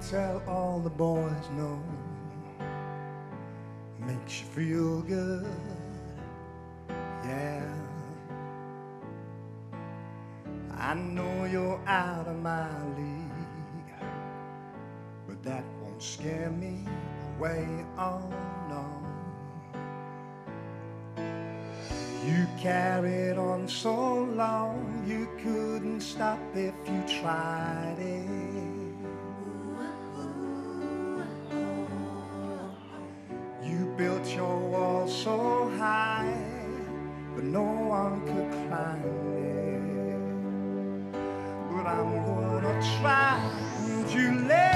tell all the boys no. Makes you feel good, yeah. I know you're out of my league, but that won't scare me away, oh no. You carried on so long, you couldn't stop if you tried it. You built your wall so high, but no one could climb it. But I'm gonna try to let